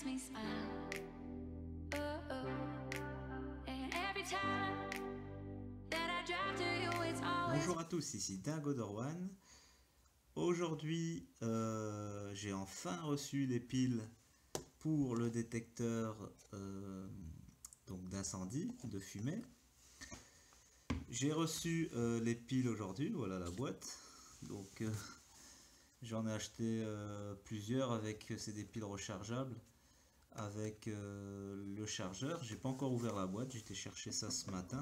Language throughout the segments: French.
me smile. And every time that I drive to you, it's always. Bonjour à tous, ici Dingodor1. Aujourd'hui, j'ai enfin reçu les piles pour le détecteur donc d'incendie, de fumée. J'ai reçu les piles aujourd'hui, voilà la boîte. Donc j'en ai acheté plusieurs avec, c'est des piles rechargeables avec le chargeur. J'ai pas encore ouvert la boîte, j'étais chercher ça ce matin.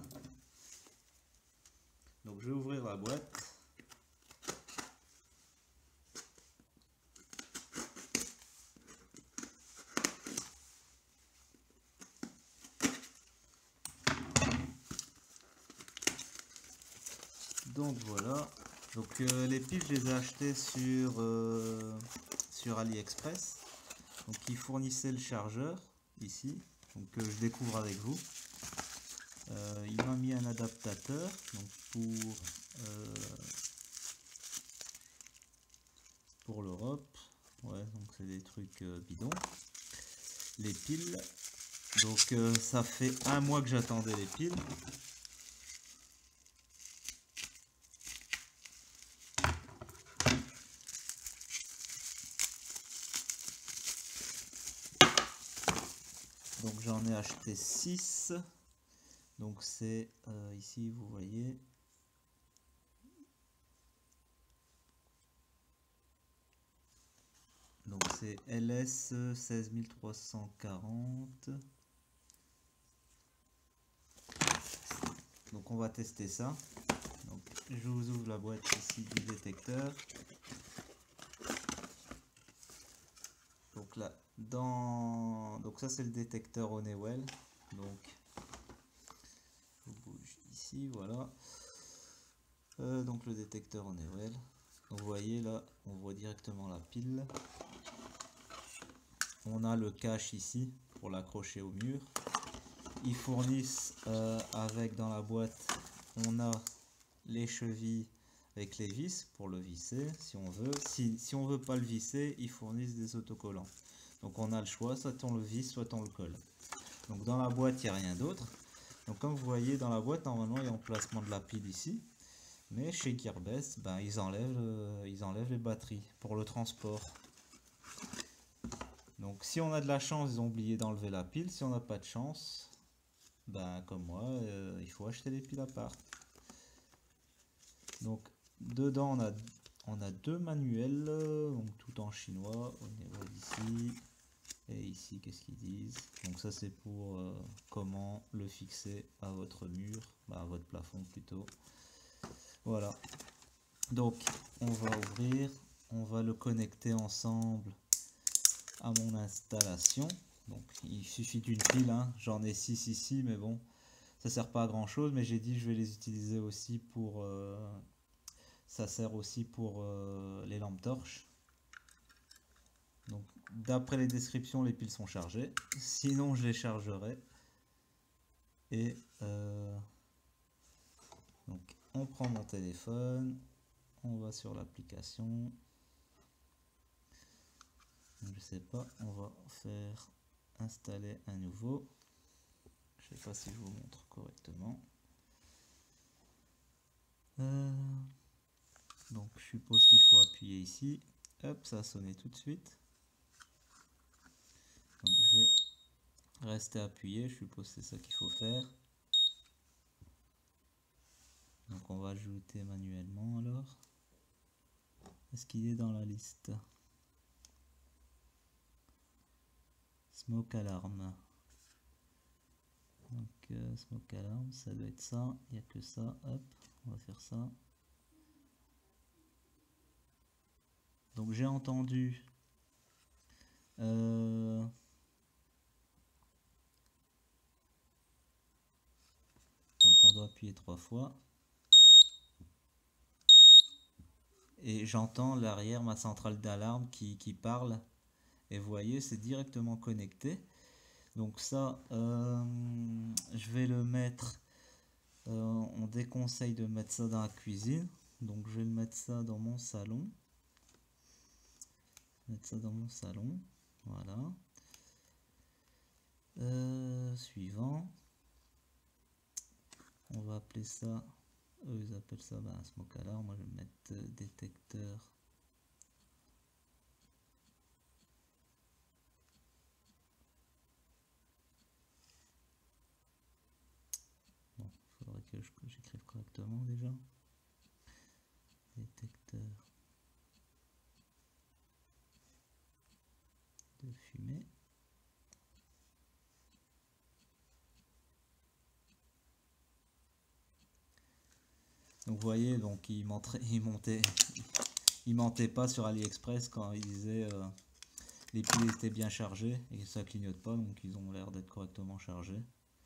Donc je vais ouvrir la boîte. Donc voilà, donc les piles je les ai achetées sur AliExpress. Donc ils fournissaient le chargeur ici, donc je découvre avec vous. Il m'a mis un adaptateur donc pour l'Europe. Ouais, donc c'est des trucs bidons. Les piles. Donc ça fait un mois que j'attendais les piles. Donc j'en ai acheté 6. Donc c'est ici vous voyez. Donc c'est LS 16340. Donc on va tester ça. Donc je vous ouvre la boîte ici du détecteur. Donc là, donc ça c'est le détecteur Honeywell. Donc je bouge ici, voilà. Donc le détecteur Honeywell. Donc vous voyez là, on voit directement la pile. On a le cache ici pour l'accrocher au mur. Ils fournissent avec dans la boîte, on a les chevilles avec les vis pour le visser si on veut. Si on veut pas le visser, ils fournissent des autocollants. Donc on a le choix, soit on le visse, soit on le colle. Donc dans la boîte, il n'y a rien d'autre. Donc comme vous voyez dans la boîte, normalement il y a l'emplacement de la pile ici. Mais chez Gearbest, ben, ils enlèvent les batteries pour le transport. Donc si on a de la chance, ils ont oublié d'enlever la pile. Si on n'a pas de chance, ben, comme moi, il faut acheter les piles à part. Donc dedans on a deux manuels, donc tout en chinois au niveau d'ici. Et ici qu'est-ce qu'ils disent? Donc ça c'est pour comment le fixer à votre mur, à votre plafond plutôt. Voilà. Donc on va ouvrir, on va le connecter ensemble à mon installation. Donc il suffit d'une pile, hein. J'en ai 6 ici, mais bon, ça sert pas à grand chose. Mais j'ai dit je vais les utiliser aussi pour ça sert aussi pour les lampes torches. Donc d'après les descriptions, les piles sont chargées. Sinon je les chargerai. Et donc on prend mon téléphone, on va sur l'application. Je sais pas, on va faire installer un nouveau. Je sais pas si je vous montre correctement. Donc je suppose qu'il faut appuyer ici. Hop, ça a sonné tout de suite. Donc je vais rester appuyé, je suppose que c'est ça qu'il faut faire. Donc on va ajouter manuellement alors. Est-ce qu'il est dans la liste? Smoke alarm. Donc smoke alarm, ça doit être ça. Il n'y a que ça. Hop, on va faire ça. Donc j'ai entendu donc on doit appuyer 3 fois. Et j'entends l'arrière, ma centrale d'alarme qui parle. Et vous voyez, c'est directement connecté. Donc ça, je vais le mettre. On déconseille de mettre ça dans la cuisine. Donc je vais le mettre ça dans mon salon. Mettre ça dans mon salon. Voilà. Suivant. On va appeler ça, eux ils appellent ça un smoke alarm. Moi je vais mettre détecteur. Bon, il faudrait que j'écrive correctement déjà. Détecteur de fumée. Donc vous voyez, donc il mentait pas sur AliExpress quand il disait les piles étaient bien chargées et que ça clignote pas, donc ils ont l'air d'être correctement chargés.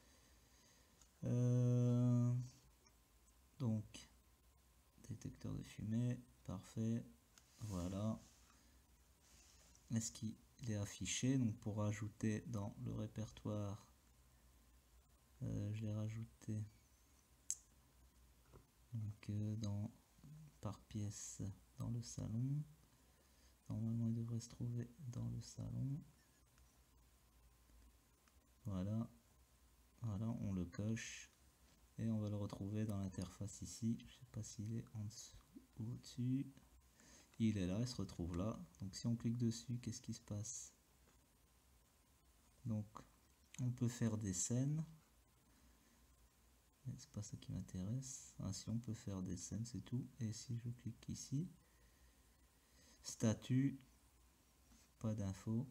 Donc détecteur de fumée, parfait. Voilà. Est-ce qu'il est affiché? Donc pour rajouter dans le répertoire, je l'ai rajouté donc par pièce dans le salon. Normalement il devrait se trouver dans le salon. Voilà, voilà, on le coche et on va le retrouver dans l'interface ici. Je sais pas s'il est en dessous ou au-dessus. Il est là, il se retrouve là. Donc si on clique dessus, qu'est-ce qui se passe? Donc on peut faire des scènes. C'est pas ça qui m'intéresse. Ah, si on peut faire des scènes, c'est tout. Et si je clique ici, statut, pas d'infos.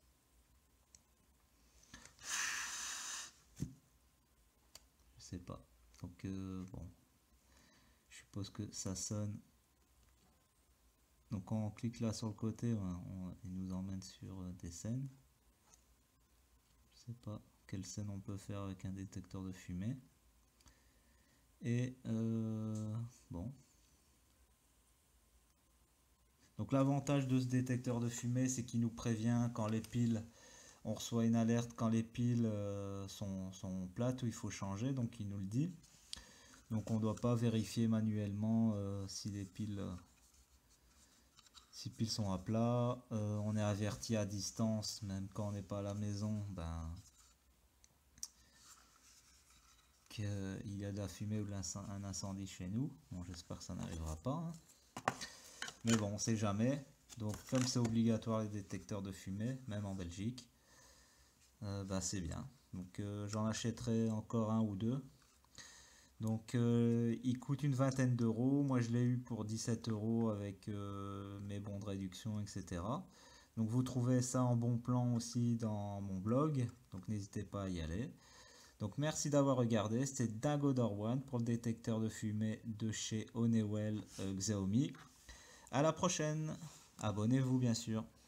Je sais pas. Donc bon, je suppose que ça sonne. Donc quand on clique là sur le côté, il nous emmène sur des scènes. Je sais pas quelle scène on peut faire avec un détecteur de fumée. Et bon. Donc l'avantage de ce détecteur de fumée, c'est qu'il nous prévient quand les piles, on reçoit une alerte quand les piles sont plates ou il faut changer, donc il nous le dit. Donc on ne doit pas vérifier manuellement si les piles sont à plat. On est averti à distance, même quand on n'est pas à la maison, qu'il y a de la fumée ou un incendie chez nous. Bon, j'espère que ça n'arrivera pas, hein. Mais bon, on sait jamais. Donc comme c'est obligatoire les détecteurs de fumée, même en Belgique, c'est bien. Donc j'en achèterai encore un ou deux. Donc il coûte une vingtaine d'euros. Moi je l'ai eu pour 17 € avec mes bons de réduction, etc. Donc vous trouvez ça en bon plan aussi dans mon blog. Donc n'hésitez pas à y aller. Donc merci d'avoir regardé. C'était Dagodor1 pour le détecteur de fumée de chez Honeywell Xiaomi. À la prochaine. Abonnez-vous bien sûr.